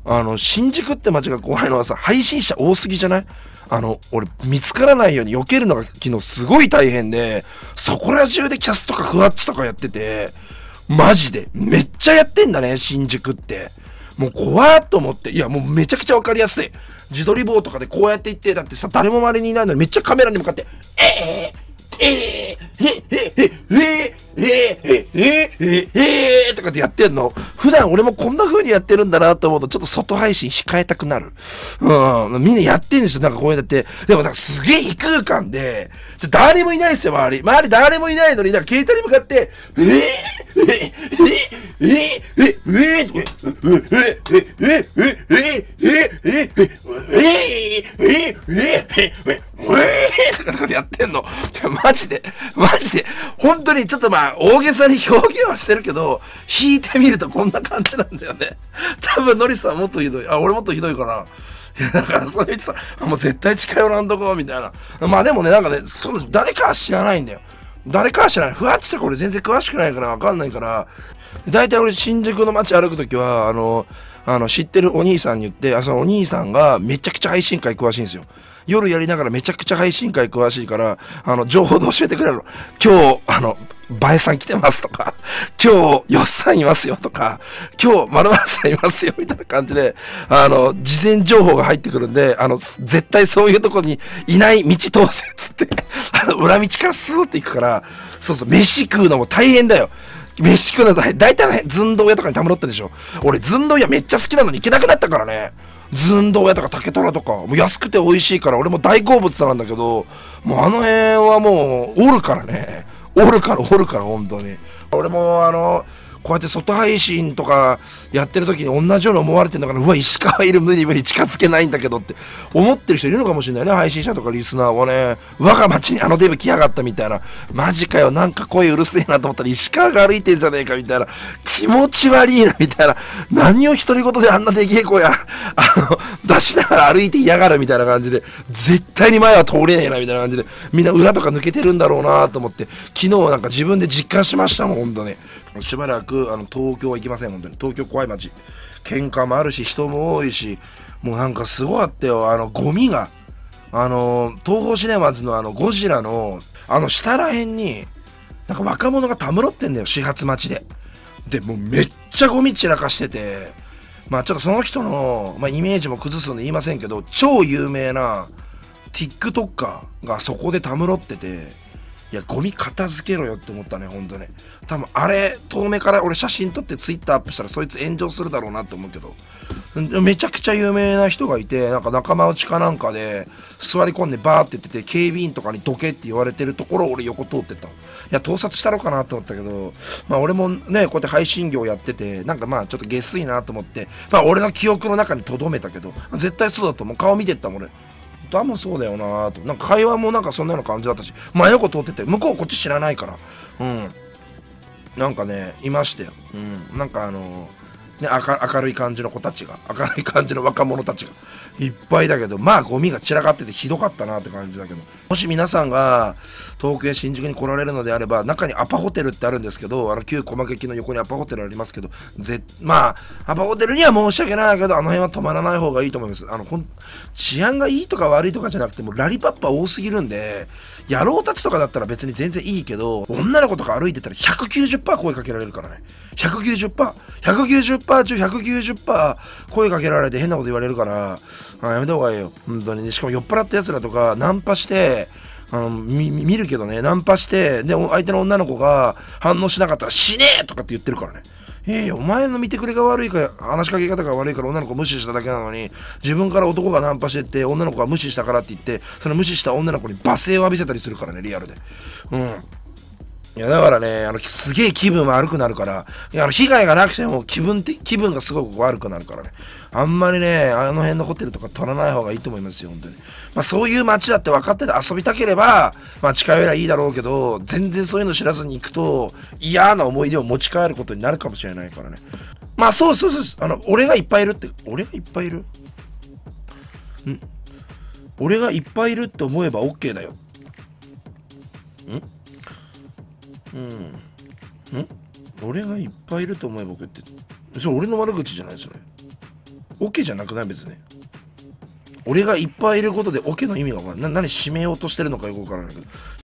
新宿って街が怖いのはさ、配信者多すぎじゃない？俺、見つからないように避けるのが昨日すごい大変で、そこら中でキャスとかクワッチとかやってて、マジで、めっちゃやってんだね、新宿って。もう怖っと思って、いや、もうめちゃくちゃわかりやすい。自撮り棒とかでこうやって言って、だってさ、誰も周りにいないのにめっちゃカメラに向かって、とかってやってんの。普段俺もこんな風にやってるんだなと思うと、ちょっと外配信控えたくなる。みんなやってんですよ。なんかこうやって。でもなんかすげえ異空間で、誰もいないですよ、周り。周り誰もいないのに、なんか携帯に向かって、とかやってんの。マジで、本当にちょっとまあ、大げさに表現はしてるけど、弾いてみるとこんな感じなんだよね。多分、ノリさんもっとひどい。俺もっとひどいかな。いや、だからそう言ってさ、もう絶対近寄らんとこ、みたいな。まあでもね、なんかね、誰かは知らないんだよ。誰かは知らない。ふわっとか俺全然詳しくないからわかんないから、大体俺新宿の街歩くときは、知ってるお兄さんに言って、そのお兄さんがめちゃくちゃ配信会詳しいんですよ。夜やりながらめちゃくちゃ配信会詳しいから、情報で教えてくれるの。今日、バエさん来てますとか、今日、よっさんいますよとか、今日、〇〇さんいますよみたいな感じで、事前情報が入ってくるんで、絶対そういうとこにいない道通せっつって、裏道からスーって行くから、そうそう、飯食うのも大変だよ。飯食うの大体ね、寸胴屋とかにたむろってるでしょ。俺、寸胴屋めっちゃ好きなのに行けなくなったからね。寸胴屋とか竹虎とか、もう安くて美味しいから、俺も大好物なんだけど、もうあの辺はもう、おるからね。おるから、本当に。俺もこうやって外配信とかやってる時に同じように思われてるのかな。うわ、石川いる、無理近づけないんだけどって思ってる人いるのかもしれないね。配信者とかリスナーはね、我が町にデブ来やがったみたいな。マジかよ、なんか声うるせえなと思ったら石川が歩いてんじゃねえかみたいな。気持ち悪いなみたいな。何を独り言であんなでけえ声や、出しながら歩いて嫌がるみたいな感じで、絶対に前は通れねえなみたいな感じで、みんな裏とか抜けてるんだろうなと思って、昨日なんか自分で実感しましたもん、ほんとね。しばらく東京は行きません。本当に東京怖い街、喧嘩もあるし人も多いし、もうなんかすごかったよ。ゴミが東宝シネマズのゴジラの下らへんになんか若者がたむろってんだよ、始発待ちで。でもうめっちゃゴミ散らかしてて、まあちょっとその人の、イメージも崩すので言いませんけど、超有名な TikToker がそこでたむろってて、いや、ゴミ片付けろよって思ったね、ほんとね。多分、遠目から俺写真撮ってツイッターアップしたらそいつ炎上するだろうなって思うけど。めちゃくちゃ有名な人がいて、なんか仲間内かなんかで座り込んでバーって言ってて、警備員とかにどけって言われてるところを俺横通ってったの。いや、盗撮したろかなと思ったけど、俺もね、こうやって配信業やってて、なんかちょっと下水なと思って、俺の記憶の中に留めたけど、絶対そうだと思う。顔見てったもん俺。多分そうだよなぁと。なんか会話もなんかそんなような感じだったし、真横通ってて、向こうこっち知らないから。なんかね、いましたよ。なんかね、明るい感じの子たちが、明るい感じの若者たちがいっぱいだけど、ゴミが散らかっててひどかったなって感じだけど、もし皆さんが東京や新宿に来られるのであれば、中にアパホテルってあるんですけど、旧駒劇の横にアパホテルありますけど、アパホテルには申し訳ないけど、辺は泊まらない方がいいと思います。治安がいいとか悪いとかじゃなくても、ラリパッパ多すぎるんで、野郎たちとかだったら別に全然いいけど、女の子とか歩いてたら 190% 声かけられるからね。190%中190%声かけられて変なこと言われるから、やめた方がいいよ。本当にね。しかも酔っ払った奴らとか、ナンパして、見るけどね、ナンパして、で、相手の女の子が反応しなかったら死ねえとかって言ってるからね。お前の見てくれが悪いか、話しかけ方が悪いから女の子無視しただけなのに、自分から男がナンパしてって女の子が無視したからって言って、その無視した女の子に罵声を浴びせたりするからね、リアルで。いや、だからね、すげえ気分悪くなるから、被害がなくても気分がすごく悪くなるからね。あんまりね、辺のホテルとか取らない方がいいと思いますよ、本当に。そういう街だって分かってて遊びたければ、近寄りゃいいだろうけど、全然そういうの知らずに行くと、嫌な思い出を持ち帰ることになるかもしれないからね。そう。俺がいっぱいいるって、俺がいっぱいいるって思えば OK だよ。俺がいっぱいいると思えば OK って、それ俺の悪口じゃないそれ。 オケじゃなくない別に。俺がいっぱいいることでオケの意味が分からない。何締めようとしてるのかよく分からないけど。